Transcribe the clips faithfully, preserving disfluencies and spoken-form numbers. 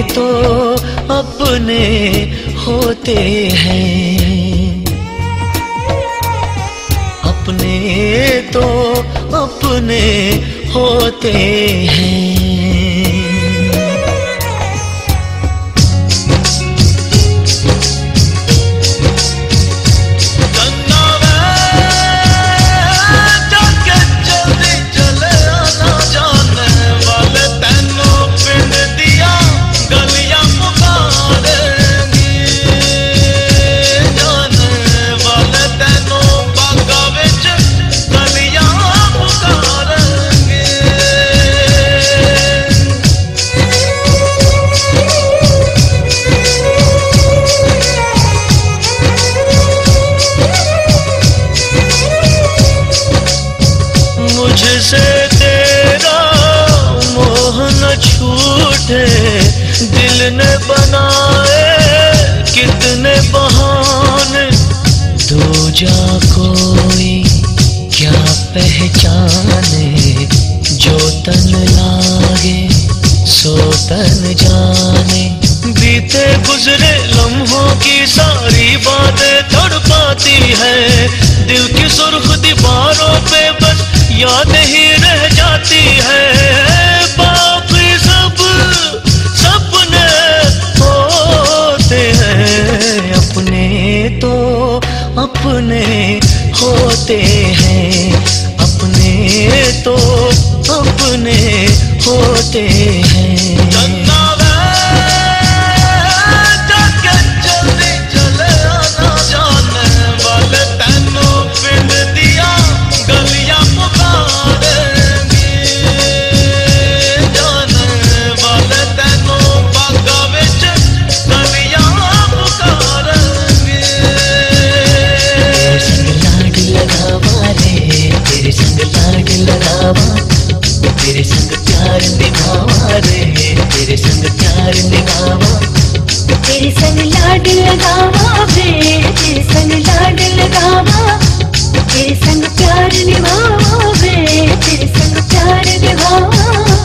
तो अपने होते हैं, अपने तो अपने होते हैं। मुझसे तेरा मोह न छूटे, दिल ने बनाए कितने बहाने। दूजा कोई क्या पहचाने, जो तन लागे सो तन जाने। बीते गुजरे लम्हों की सारी बातें तड़पाती है, दिल की सुर्ख दीवारों पे बस याद ही रह जाती है। बाकी सब सपने होते हैं, अपने तो अपने होते हैं, अपने तो अपने होते हैं। तेरे संग प्यार निभावा रे, तेरे संग प्यार निभावा, तेरे संग लाड लगावा वे, तेरे संग लाड लगावा, तेरे संग प्यार निभावा वे, तेरे संग प्यार निभावा।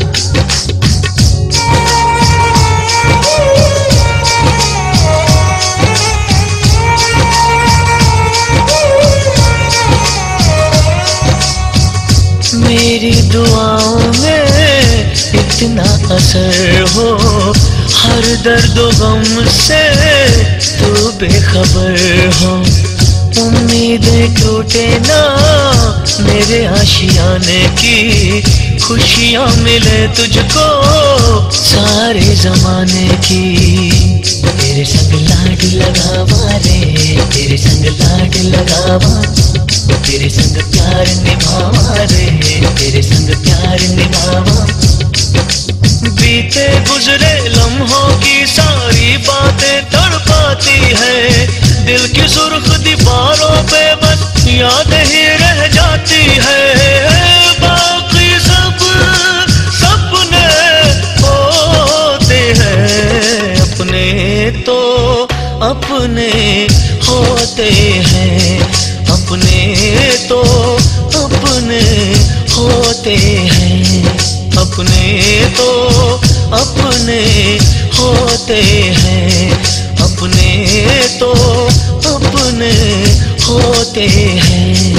मेरी दुआओं में इतना असर हो, हर दर्द गम से तू बेखबर हो। उम्मीदें टूटे ना मेरे आशियाने की, खुशियाँ मिले तुझको सारे जमाने की। तेरे संग लाड लगावा रे, तेरे संग लाड लगावा, तेरे संग प्यार निभावा रे, तेरे संग प्यार निभावा। बीते गुजरे लम्हों की सारी बातें तड़पाती है, दिल की सुर्ख दीवारों पे बस याद ही रह जाती है। बाकी सब सपने होते हैं, अपने तो अपने होते हैं, अपने तो अपने होते हैं, अपने तो अपने होते हैं, अपने तो अपने होते हैं।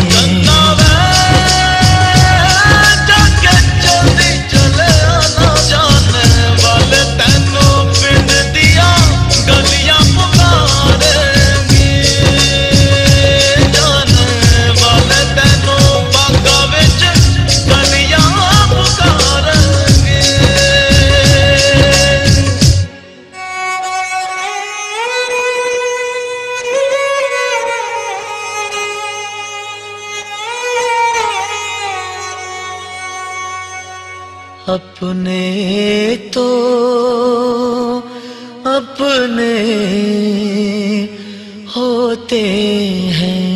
अपने तो अपने होते हैं।